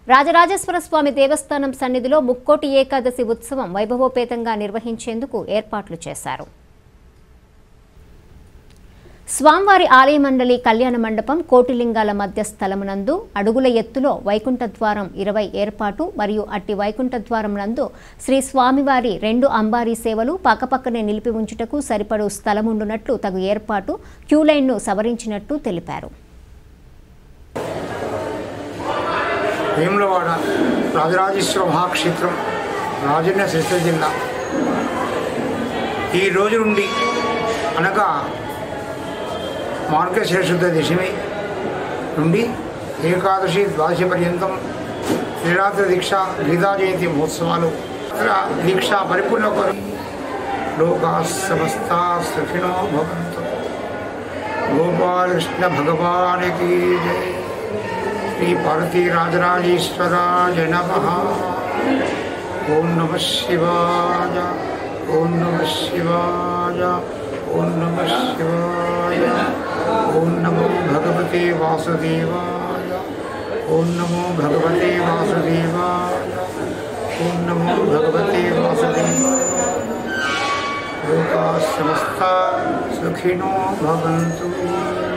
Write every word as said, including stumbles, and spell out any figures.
రాజరాజేశ్వర స్వామి దేవస్థానం సన్నిధిలో ముక్కోటి ఏకాదశి ఉత్సవం వైభవోపేతంగా నిర్వహించేందుకు ఏర్పాట్లు చేశారు. స్వామివారి ఆలయ మండలి కళ్యాణ మండపం కోటిలింగాల మధ్య స్థలమునందు అడుగుల ఎత్తులో వైకుంఠ ద్వారం ఇరవై ఏర్పాటు మరియు అట్టి వైకుంఠ ద్వారం నందు శ్రీ స్వామివారి రెండు అంబారీ సేవలు పక్కపక్కనే నిలిపి ఉంచుటకు సరిపడు స్థలముండునట్లు తగు ఏర్పాటు క్యూలైన్ను సవరించినట్టు తెలిపారు. వేములవాడ రాజరాజేశ్వర మహాక్షేత్రం రాజన్న సిరిసిల్ల జిల్లా ఈ రోజు నుండి అనగా మార్గశీర్షుద్ధ దశమి నుండి ఏకాదశి ద్వాదశి పర్యంతం త్రిరాత్రి దీక్ష గీతా జయంతి మహోత్సవాలు దీక్ష పరిపూర్ణ లోకా సమస్తా సుఖినో భవంతు. గోపాలకృష్ణ భగవానికి జై. श्री पार्वती राजराजेश्वराय नमः. ओम नमः शिवाय. ओम नमः शिवाय. ओम नमः शिवाय. ओम नमो भगवते वासुदेवाय. ओम नमो भगवते वासुदेवाय. ओम नमो भगवते वासुदेवाय. लोकाः समस्ता सुखिनो भवन्तु.